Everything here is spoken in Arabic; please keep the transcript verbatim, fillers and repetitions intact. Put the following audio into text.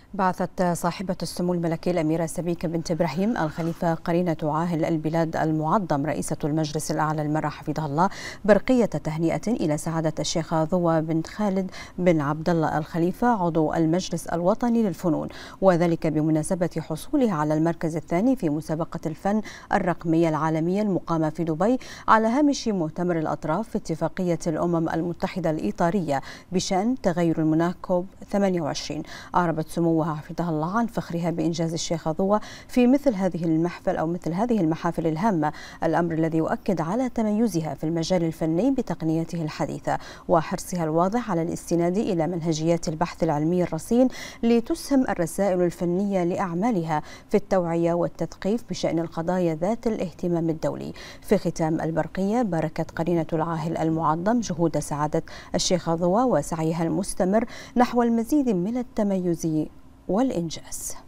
بعثت صاحبة السمو الملكي الأميرة سبيكة بنت إبراهيم الخليفة قرينة عاهل البلاد المعظم رئيسة المجلس الأعلى للمرأة حفظها الله برقية تهنئة إلى سعادة الشيخة ضوى بنت خالد بن عبد الله الخليفة عضو المجلس الوطني للفنون، وذلك بمناسبة حصولها على المركز الثاني في مسابقة الفن الرقمية العالمية المقامة في دبي على هامش مؤتمر الأطراف في اتفاقية الأمم المتحدة الإطارية بشأن تغير المناخ كوب ثمانية وعشرين. أعربت سموها حفظها الله عن فخرها بإنجاز الشيخة ضوى في مثل هذه المحفل أو مثل هذه المحافل الهامة، الأمر الذي يؤكد على تميزها في المجال الفني بتقنيته الحديثة وحرصها الواضح على الاستناد إلى منهجيات البحث العلمي الرصين لتسهم الرسائل الفنية لأعمالها في التوعية والتثقيف بشأن القضايا ذات الاهتمام الدولي. في ختام البرقية باركت قرينة العاهل المعظم جهود سعادة الشيخة ضوى وسعيها المستمر نحو المزيد من التميز والإنجاز.